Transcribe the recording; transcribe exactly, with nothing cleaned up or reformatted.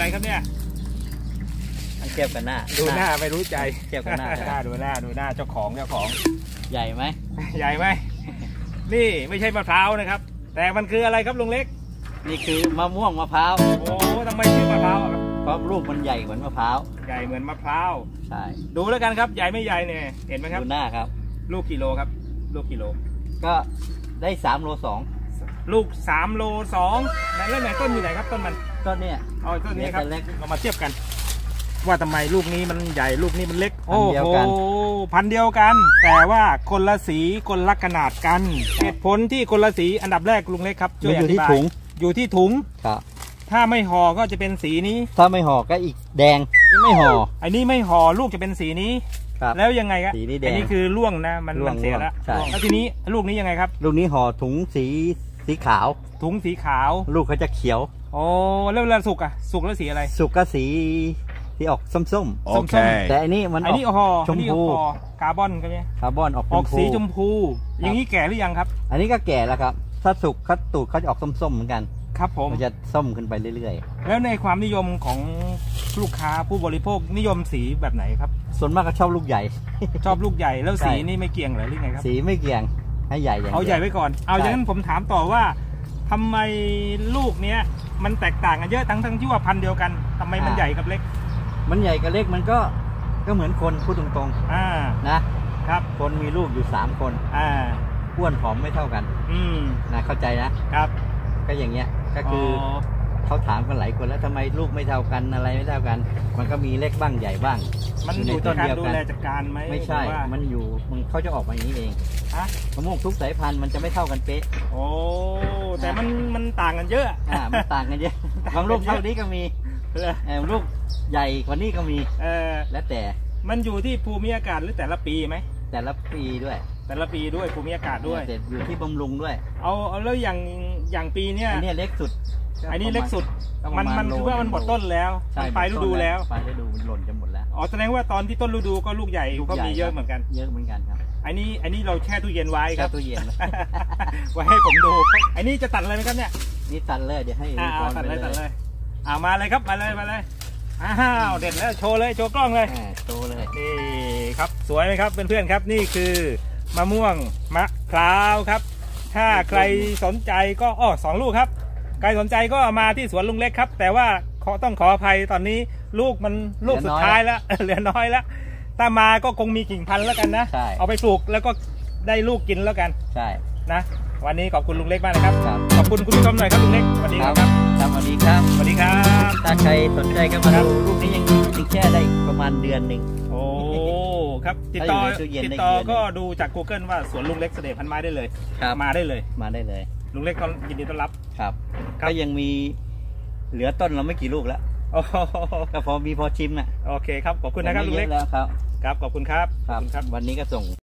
ครับเนี่ยเทียบกันหน้าดูหน้าไม่รู้ใจเทียบกันหน้าดูหน้าดูหน้าเจ้าของเจ้าของใหญ่ไหมใหญ่ไหมนี่ไม่ใช่มะพร้าวนะครับแต่มันคืออะไรครับลุงเล็กนี่คือมะม่วงมะพร้าวโอ้ทำไมชื่อมะพร้าวครับเพราะลูกมันใหญ่เหมือนมะพร้าวใหญ่เหมือนมะพร้าวใช่ดูแล้วกันครับใหญ่ไม่ใหญ่เนี่ยเห็นไหมครับดูหน้าครับลูกกิโลครับลูกกิโลก็ได้สามโลสองลูกสามโลสองไหนแล้วไหนต้นอยู่ไหนครับต้นมันต้นเนี้ยอ๋อต้นนี้ครับเรามาเทียบกันว่าทำไมลูกนี้มันใหญ่ลูกนี้มันเล็กโอ้โหพันเดียวกันแต่ว่าคนละสีคนละขนาดกันเหตุผลที่คนละสีอันดับแรกลุงเล็กครับช่วยอธิบายอยู่ที่ถุงครับถ้าไม่ห่อก็จะเป็นสีนี้ถ้าไม่ห่อก็อีกแดงนี่ไม่ห่ออันนี้ไม่ห่อลูกจะเป็นสีนี้แล้วยังไงครับสีนี้แดงอันนี้คือล่วงนะมันเสียแล้วแล้วทีนี้ลูกนี้ยังไงครับลูกนี้ห่อถุงสีสีขาวถุงสีขาวลูกเขาจะเขียวโอ้แล้วเวลาสุกอะสุกแล้วสีอะไรสุกก็สีที่ออกส้มส้มโอเคแต่อันนี้มันอันนี้ห่อชมพูคาร์บอนกันไหมคาร์บอนออกออกสีชมพูอย่างนี้แก่หรือยังครับอันนี้ก็แก่แล้วครับถ้าสุกเขาตูดเขาจะออกส้มๆเหมือนกันครับผมมันจะส้มขึ้นไปเรื่อยๆแล้วในความนิยมของลูกค้าผู้บริโภคนิยมสีแบบไหนครับส่วนมากก็ชอบลูกใหญ่ชอบลูกใหญ่แล้วสีนี่ไม่เกี่ยงหรือไงครับสีไม่เกี่ยงให้ใหญ่อย่างเอาใหญ่ไว้ก่อนเอาอย่างนั้นผมถามต่อว่าทำไมลูกเนี้ยมันแตกต่างกันเยอะทั้งทั้งที่ว่าพันธุ์เดียวกันทำไมมันใหญ่กับเล็กมันใหญ่กับเล็กมันก็ก็เหมือนคนพูดตรงๆอ่านะครับคนมีลูกอยู่สามคนอ่าอ้วนผอมไม่เท่ากันอืมนะเข้าใจนะครับก็อย่างเงี้ยก็คือเขาถามกันหลายคนแล้วทำไมลูกไม่เท่ากันอะไรไม่เท่ากันมันก็มีเล็กบ้างใหญ่บ้างมันอยู่ที่การดูแลจัดการไหมไม่ใช่มันอยู่มันเขาจะออกมาอย่างนี้เองฮะมะม่วงทุกสายพันธุ์มันจะไม่เท่ากันเป๊ะโอ้แต่มันมันต่างกันเยอะอ่ามันต่างกันเยอะบางลูกเท่านี้ก็มีเออลูกใหญ่กว่านี้ก็มีเออแล้วแต่มันอยู่ที่ภูมิอากาศหรือแต่ละปีไหมแต่ละปีด้วยแต่ละปีด้วยภูมิอากาศด้วยอยู่ที่บำรุงด้วยเอาเอาแล้วอย่างอย่างปีเนี้ยอันนี้เล็กสุดอันนี้เล็กสุดมันมันคือว่ามันหมดต้นแล้วปลายฤดูแล้วปลายฤดูมันหล่นจะหมดแล้วอ๋อแสดงว่าตอนที่ต้นฤดูก็ลูกใหญ่ก็มีเยอะเหมือนกันเยอะเหมือนกันครับอันนี้อันนี้เราแช่ตู้เย็นไว้ครับแช่ตู้เย็นไว้ให้ผมดูอันนี้จะตัดอะไรไหมครับเนี่ยนี่ตัดเลยเดี๋ยวให้ตัดเลยตัดเลยอ่ามาเลยครับมาเลยมาเลยอ้าวเด็ดแล้วโชว์เลยโชว์กล้องเลยโชว์เลยนี่ครับสวยไหมครับเพื่อนๆครับนี่คือมะม่วงมะพร้าวครับถ้าใครสนใจก็อ้อสองลูกครับใครสนใจก็มาที่สวนลุงเล็กครับแต่ว่าขอต้องขออภัยตอนนี้ลูกมันลูกสุดท้ายแล้วเหลือน้อยแล้วถ้ามาก็คงมีกิ่งพันธุ์แล้วกันนะเอาไปปลูกแล้วก็ได้ลูกกินแล้วกันใช่นะวันนี้ขอบคุณลุงเล็กมากนะครับขอบคุณคุณผู้ชมหน่อยครับลุงเล็กสวัสดีครับครับสวัสดีครับสวัสดีครับถ้าใครสนใจก็มาดูลูกนี้ยังยังแช่ได้ประมาณเดือนหนึ่งโอ้ครับติดต่อติดต่อก็ดูจาก Google ว่าสวนลุงเล็กเสน่ห์พันไม้ได้เลยมาได้เลยมาได้เลยลุงเล็กก็ยินดีต้อนรับครับก็ยังมีเหลือต้นเราไม่กี่ลูกแล้วก็พอมีพอชิมนะโอเคครับขอบคุณนะครับลุงเล็กแล้วครับครับขอบคุณครับครับวันนี้ก็ส่ง